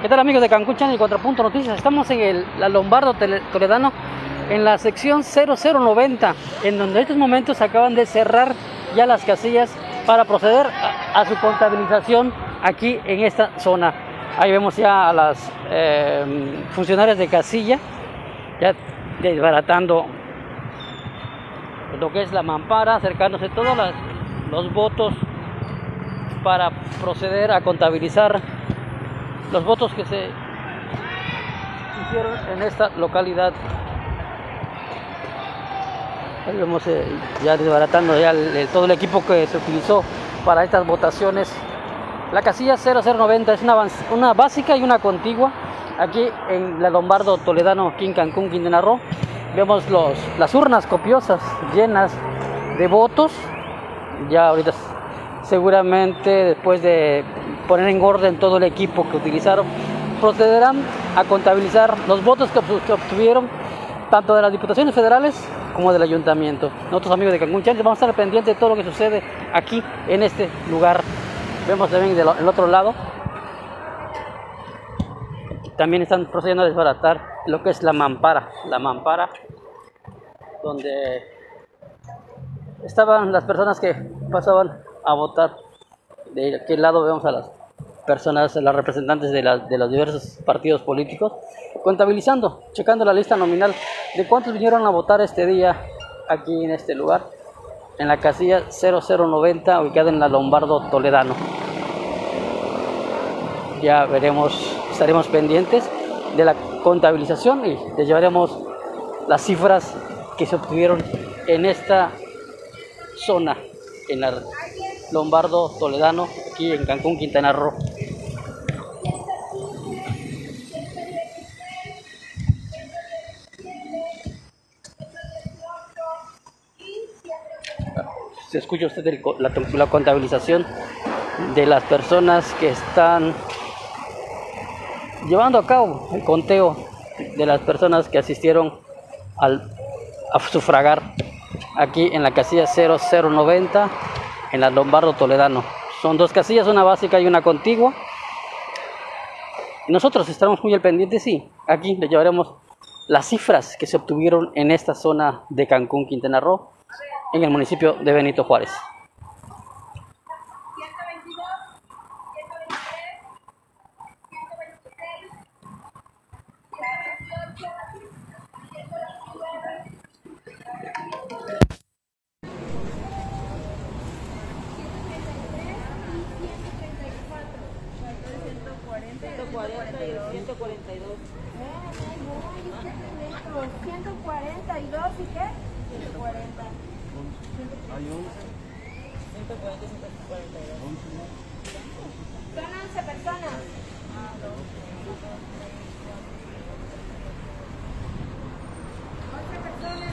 ¿Qué tal, amigos de Cancún Channel y Contrapunto Noticias? Estamos en la Lombardo Toledano, en la sección 0090, en donde en estos momentos acaban de cerrar ya las casillas para proceder a su contabilización aquí en esta zona. Ahí vemos ya a las funcionarias de casilla ya desbaratando lo que es la mampara, acercándose todos los votos para proceder a contabilizar los votos que se hicieron en esta localidad. Ahí vemos ya desbaratando ya todo el equipo que se utilizó para estas votaciones. La casilla 0090 es una básica y una contigua aquí en la Lombardo Toledano, aquí en Cancún, Quintana Roo. Vemos las urnas copiosas llenas de votos. Ya ahorita seguramente, después de poner en orden todo el equipo que utilizaron, procederán a contabilizar los votos que obtuvieron tanto de las diputaciones federales como del ayuntamiento. Nosotros, amigos de Cancún Channel, vamos a estar pendientes de todo lo que sucede aquí en este lugar. Vemos también del otro lado, también están procediendo a desbaratar lo que es la mampara donde estaban las personas que pasaban a votar. De aquel lado vemos a las personas, a las representantes de los diversos partidos políticos, contabilizando, checando la lista nominal de cuántos vinieron a votar este día aquí en este lugar, en la casilla 0090, ubicada en la Lombardo Toledano. Ya veremos, estaremos pendientes de la contabilización y les llevaremos las cifras que se obtuvieron en esta zona, en la Lombardo Toledano, aquí en Cancún, Quintana Roo. Se escucha usted la contabilización de las personas que están llevando a cabo el conteo de las personas que asistieron a sufragar aquí en la casilla 0090 en la Lombardo Toledano. Son dos casillas, una básica y una contigua. Y nosotros estaremos muy al pendiente, sí. Aquí les llevaremos las cifras que se obtuvieron en esta zona de Cancún, Quintana Roo, en el municipio de Benito Juárez. ¿Y qué? 140. Hay 11. 140, 142. Son 11 personas. Ah, 11 personas.